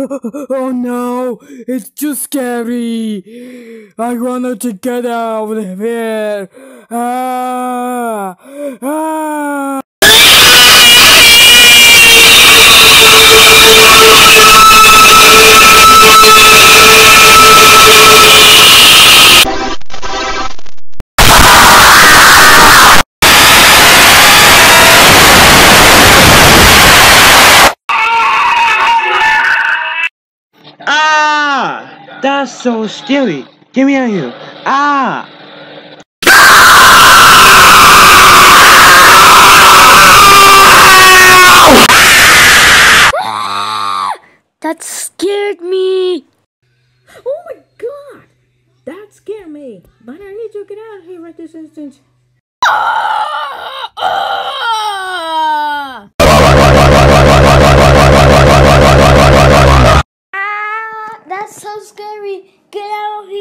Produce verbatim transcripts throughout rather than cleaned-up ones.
Oh no, it's too scary. I wanted to get out of here. Ah, ah. Ah! That's so scary. Get me out of here. Ah! That scared me. Oh my god! That scared me. But I need to get out of here right this instant. Ah, that's so scary. Get out of here.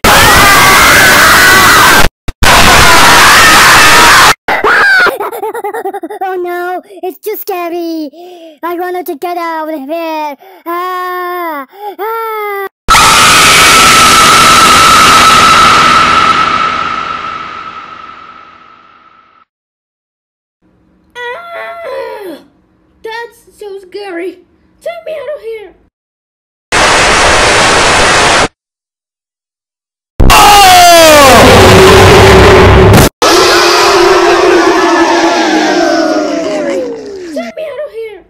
Oh no, it's too scary. I wanted to get out of here. Ah, ah. Ah, that's so scary. Take me out of here. Take me out of here.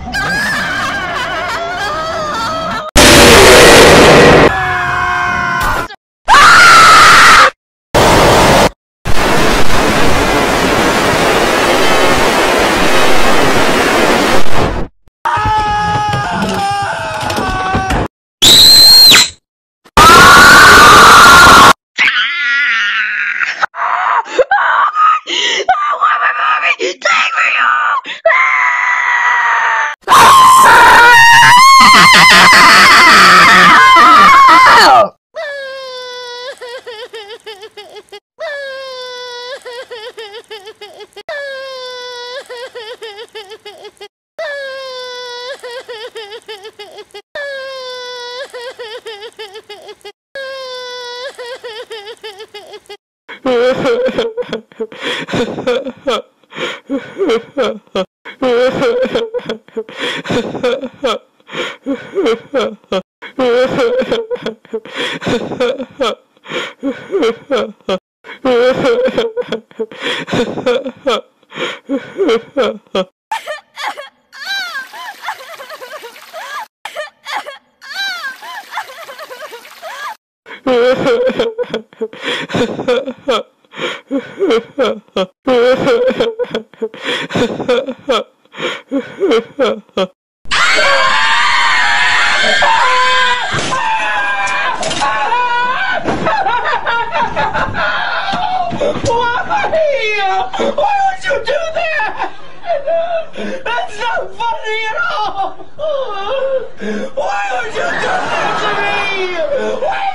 Why? Why would you do that? That's not funny at all! Why would you do that to me? Why